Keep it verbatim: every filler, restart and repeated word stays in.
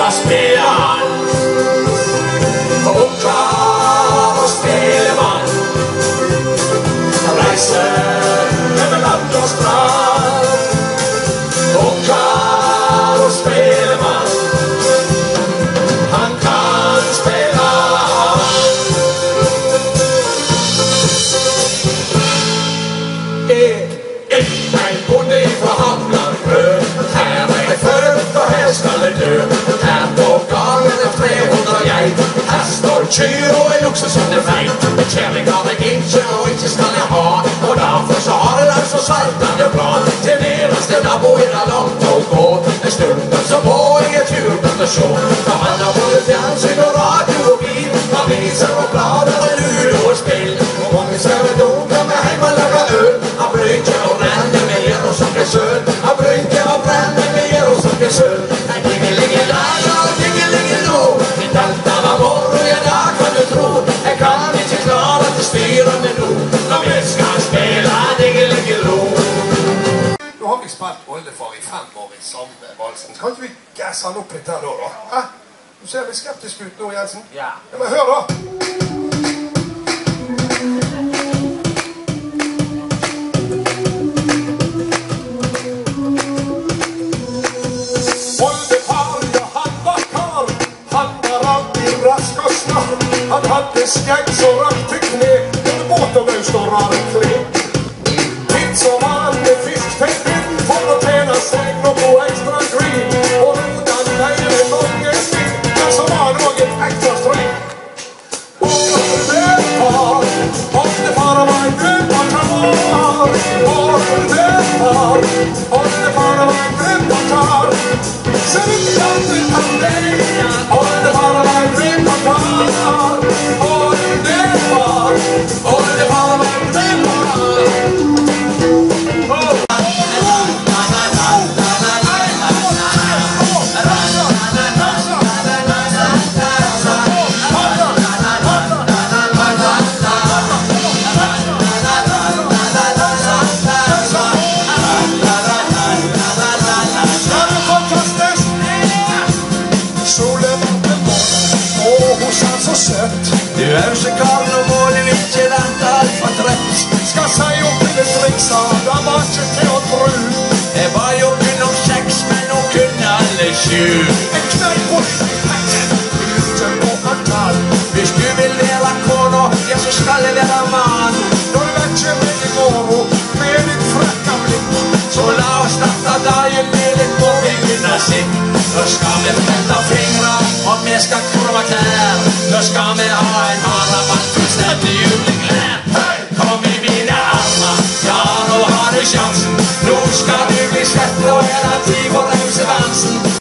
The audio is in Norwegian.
skal spille han. Ungkar og spelemann kan reise over land og strand. Ungkar og spelemann, han kan spille han. Jeg er en bonde fra Hamlangrød. Her er jeg født og her skal jeg dø. Her på gangen er tre hundre geit. Her står kyr og en okse som er feit. Kjærlig har jeg ikke og ikke skal jeg ha. Og derfor så har jeg altså saltende bra. Til nederste nabo er det langt å gå. En stund så må jeg en tur bort og sjå. Da han har både fjernsyn og radio og bil, aviser og blader og ludo og spill. Og mange søver dunker med heim og lager øl. Han brynker og renner med gjør og som er søl. Han brynker og brenner med gjør og som er søl. Nei, dingelingelala og dingelingelo. Mitt alt av morgen, ja da kan du tro. Jeg kan ikke klare til styre med no. Når vi skal spille dingelingelo. Nå har vi spilt oldefar i fem år i samme valsen. Kan ikke vi gasse han opp litt her nå da? Hæ? Du ser litt skeptisk ut nå, Jensen. Ja. Ja, men hør da! Oldefar, ja han var kar. Han var alltid rask og snart. Han hadde skjegg så rakk til kne. En båterløst og rare kle. Litt så var han med fiskfett inn for å tjene seg noe ekstra green. Og rodan leide mange stil, men så var det også et ekstra string. Oldefar, oldefar var en grønn-kar. Oldefar, oldefar var en grønn-kar. Så vidt til han deg, oldefar var en grønn-kar. Oldefar, oldefar var en grønn-kar. Du er så kall og må du ikke vente alt for trøtt. Skal si opp i det striksa, da var ikke til å tro. Jeg ba jo kun om seks, men nå kunne alle sju. En knøy på hekken, ute på antall. Hvis du vil være kona, ja så skal jeg være mann. Når du vekker meg i morgen, med ditt frekka blikk. Så la oss starte dagen med litt morgenmusikk. Nå skal vi flette fingre, og vi skal kurve klær. Nå skal vi ha en haraball, fullstendig juleklær. Hei, kom i mine armer, ja nå har du sjansen. Nå skal du bli svett, og er det tid for rause vansen.